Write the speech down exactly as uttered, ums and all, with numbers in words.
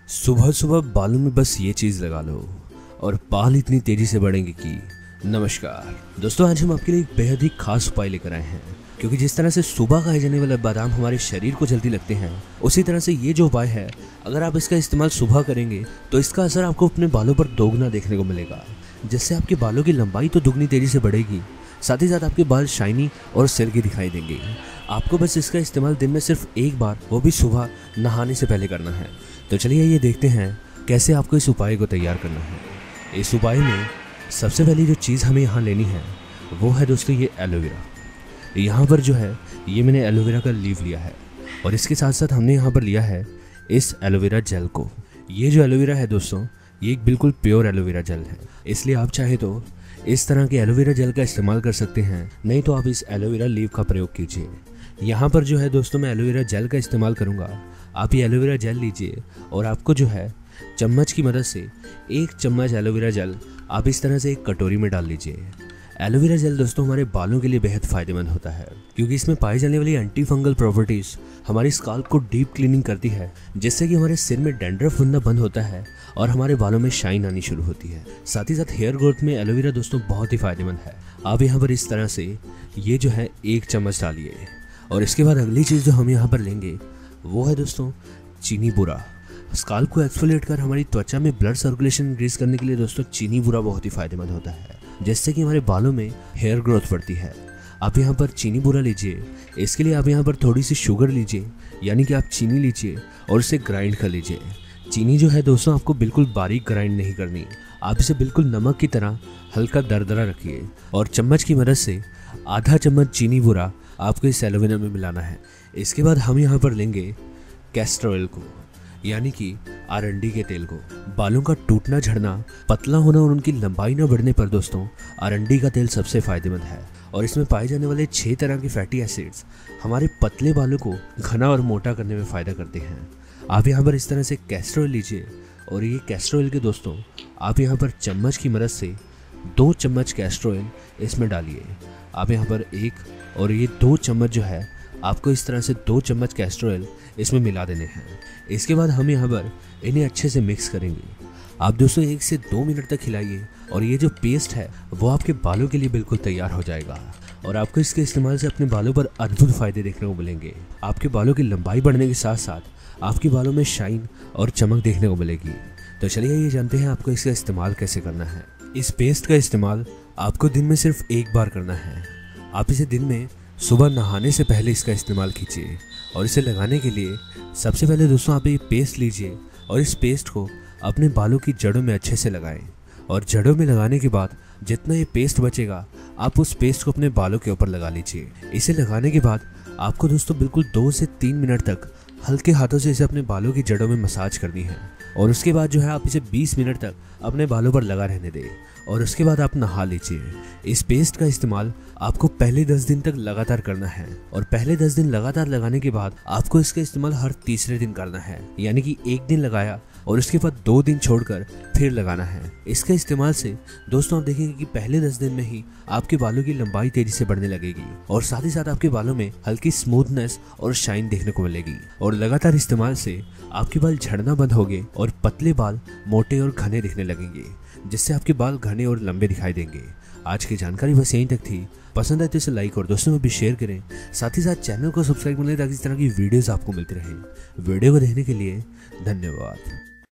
सुबह सुबह बालों में बस ये चीज लगा लो और बाल इतनी तेजी से बढ़ेंगे कि। नमस्कार दोस्तों, आज हम आपके लिए एक बेहद ही खास उपाय लेकर आए हैं, क्योंकि जिस तरह से सुबह खाए जाने वाले बादाम हमारे शरीर को जल्दी लगते हैं, उसी तरह से ये जो उपाय है, अगर आप इसका इस्तेमाल सुबह करेंगे तो इसका असर आपको अपने बालों पर दोगुना देखने को मिलेगा, जिससे आपके बालों की लंबाई तो दुगनी तेजी से बढ़ेगी, साथ ही साथ आपके बाल शाइनी और सिल्की दिखाई देंगे। आपको बस इसका इस्तेमाल दिन में सिर्फ एक बार, वो भी सुबह नहाने से पहले करना है। तो चलिए ये देखते हैं कैसे आपको इस उपाय को तैयार करना है। इस उपाय में सबसे पहली जो चीज़ हमें यहाँ लेनी है वो है दोस्तों ये एलोवेरा। यहाँ पर जो है ये मैंने एलोवेरा का लीव लिया है, और इसके साथ साथ हमने यहाँ पर लिया है इस एलोवेरा जेल को। ये जो एलोवेरा है दोस्तों, ये एक बिल्कुल प्योर एलोवेरा जेल है, इसलिए आप चाहे तो इस तरह के एलोवेरा जेल का इस्तेमाल कर सकते हैं, नहीं तो आप इस एलोवेरा लीव का प्रयोग कीजिए। यहाँ पर जो है दोस्तों मैं एलोवेरा जेल का इस्तेमाल करूँगा। आप ये एलोवेरा जेल लीजिए और आपको जो है चम्मच की मदद से एक चम्मच एलोवेरा जेल आप इस तरह से एक कटोरी में डाल लीजिए। एलोवेरा जेल दोस्तों हमारे बालों के लिए बेहद फ़ायदेमंद होता है, क्योंकि इसमें पाई जाने वाली एंटी फंगल प्रॉपर्टीज़ हमारी स्काल्प को डीप क्लीनिंग करती है, जिससे कि हमारे सिर में डैंड्रफ बनना बंद होता है और हमारे बालों में शाइन आनी शुरू होती है। साथ ही साथ हेयर ग्रोथ में एलोवेरा दोस्तों बहुत ही फ़ायदेमंद है। आप यहाँ पर इस तरह से ये जो है एक चम्मच डालिए, और इसके बाद अगली चीज़ जो हम यहाँ पर लेंगे वो है दोस्तों चीनी बूरा। स्काल्प को एक्सफोलिएट कर हमारी त्वचा में ब्लड सर्कुलेशन इंक्रीज करने के लिए दोस्तों चीनी बूरा बहुत ही फायदेमंद होता है, जिससे कि हमारे बालों में हेयर ग्रोथ बढ़ती है। आप यहाँ पर चीनी बूरा लीजिए। इसके लिए आप यहाँ पर थोड़ी सी शुगर लीजिए, यानी कि आप चीनी लीजिए और इसे ग्राइंड कर लीजिए। चीनी जो है दोस्तों आपको बिल्कुल बारीक ग्राइंड नहीं करनी, आप इसे बिल्कुल नमक की तरह हल्का दरदरा रखिए, और चम्मच की मदद से आधा चम्मच चीनी बूरा आपको इस एलोवेरा में मिलाना है। इसके बाद हम यहाँ पर लेंगे कैस्टर ऑयल को, यानी कि आरंडी के तेल को। बालों का टूटना, झड़ना, पतला होना और उनकी लंबाई न बढ़ने पर दोस्तों आरंडी का तेल सबसे फायदेमंद है, और इसमें पाए जाने वाले छह तरह के फैटी एसिड्स हमारे पतले बालों को घना और मोटा करने में फ़ायदा करते हैं। आप यहाँ पर इस तरह से कैस्टर ऑयल लीजिए, और ये कैस्टर ऑयल के दोस्तों आप यहाँ पर चम्मच की मदद से दो चम्मच कैस्टर ऑयल इसमें डालिए। आप यहाँ पर एक और ये दो चम्मच जो है आपको इस तरह से दो चम्मच कैस्टर ऑयल इसमें मिला देने हैं। इसके बाद हम यहाँ पर इन्हें अच्छे से मिक्स करेंगे। आप दोस्तों एक से दो मिनट तक हिलाइए, और ये जो पेस्ट है वो आपके बालों के लिए बिल्कुल तैयार हो जाएगा, और आपको इसके इस्तेमाल से अपने बालों पर अद्भुत फायदे देखने को मिलेंगे। आपके बालों की लंबाई बढ़ने के साथ साथ आपके बालों में शाइन और चमक देखने को मिलेगी। तो चलिए ये जानते हैं आपको इसका इस्तेमाल कैसे करना है। इस पेस्ट का इस्तेमाल आपको दिन में सिर्फ एक बार करना है। आप इसे दिन में सुबह नहाने से पहले इसका इस्तेमाल कीजिए, और इसे लगाने के लिए सबसे पहले दोस्तों आप ये पेस्ट लीजिए, और इस पेस्ट को अपने बालों की जड़ों में अच्छे से लगाएं, और जड़ों में लगाने के बाद जितना ये पेस्ट बचेगा आप उस पेस्ट को अपने बालों के ऊपर लगा लीजिए। इसे लगाने के बाद आपको दोस्तों बिल्कुल दो से तीन मिनट तक हल्के हाथों से इसे अपने बालों की जड़ों में मसाज करनी है, और उसके बाद जो है आप इसे बीस मिनट तक अपने बालों पर लगा रहने दें, और उसके बाद आप नहा लीजिए। इस पेस्ट का इस्तेमाल आपको पहले दस दिन तक लगातार करना है, और पहले दस दिन लगातार लगाने के बाद आपको इसका इस्तेमाल हर तीसरे दिन करना है, यानी कि एक दिन लगाया और उसके बाद दो दिन छोड़कर फिर लगाना है। इसके इस्तेमाल से दोस्तों आप देखेंगे कि पहले दस दिन में ही आपके बालों की लंबाई तेजी से बढ़ने लगेगी, और साथ ही साथ आपके बालों में हल्की स्मूथनेस और शाइन देखने को मिलेगी, और लगातार इस्तेमाल से आपके बाल झड़ना बंद होंगे और पतले बाल मोटे और घने दिखने लगेंगे, जिससे आपके बाल घने और लंबे दिखाई देंगे। आज की जानकारी बस यहीं तक थी। पसंद आए तो इसे लाइक और दोस्तों में भी शेयर करें। साथ ही साथ चैनल को सब्सक्राइब कर लें, ताकि इस तरह की वीडियोस आपको मिलती रहें। वीडियो को देखने के लिए धन्यवाद।